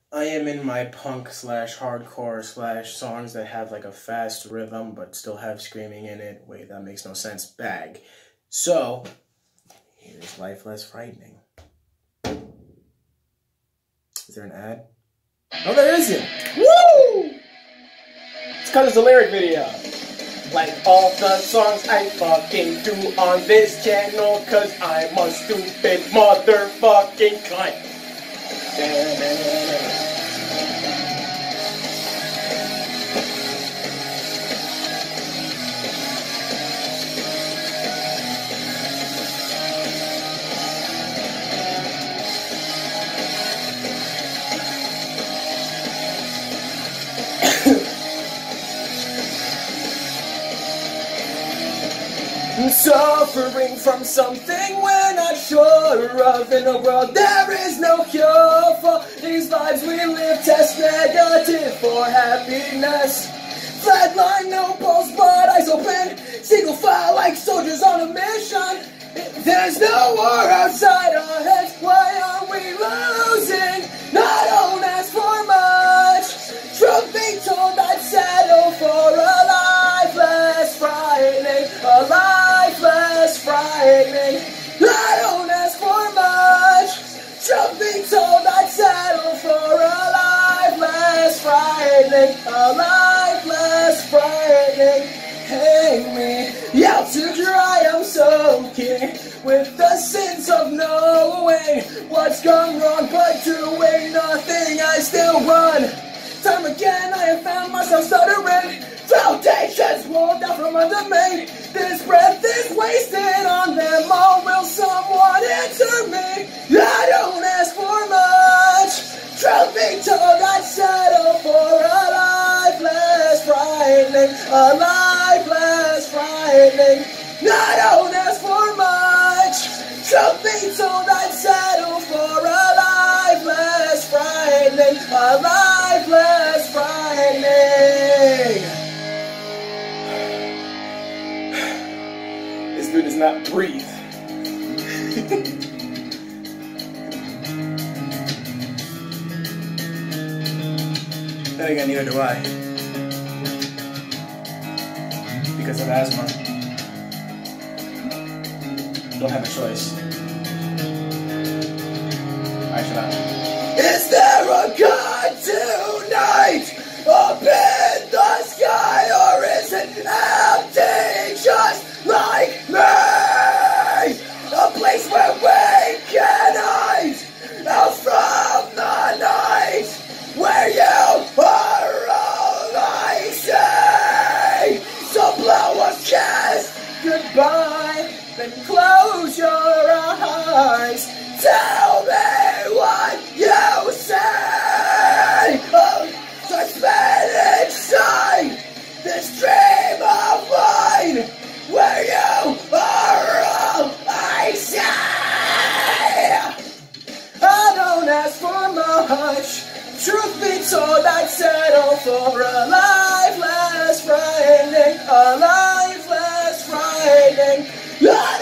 I am in my punk slash hardcore slash songs that have like a fast rhythm but still have screaming in it. Wait, that makes no sense. Bag. So, here's Life Less Frightening. Is there an ad? No, there isn't. Woo! It's because it's a lyric video. Like all the songs I fucking do on this channel, cause I'm a stupid motherfucking cunt. I'm suffering from something we're not sure of. In a world there is no cure for these lives we live. Test negative for happiness. Flatline, no pulse, but eyes open. Single file like soldiers on a mission. There's no war outside our heads. Why are we losing? I don't ask for much. Truth be told, I'd settle for a life less frightening. A life less frightening. I don't ask for much. Truth be told, I'd settle for a life less frightening. A life less frightening. Hang me out to dry, I'm soaking with the sins of knowing what's gone wrong, but doing nothing, I still run. Time again, I have found myself stuttering. Foundations rolled down from under me. This breath is wasted on them all. Will someone answer me? I don't ask for much. Truth be told, I'd settle for a life less frightening. A life less frightening. I don't ask for much. Truth be told, I'd settle for a life less frightening. A life less frightening. This dude does not breathe. Then again, neither do I. Because of asthma. Don't have a choice. I should not. Is there a God tonight up in the sky, or is it empty just like me? A place where we can hide out from the night, where you are all I see. So blow a kiss goodbye, then close your eyes. Tell me what you say. Oh, so spin inside this dream of mine, where you are all I see. I don't ask for much. Truth be told, I'd settle for a life less frightening. A life less frightening.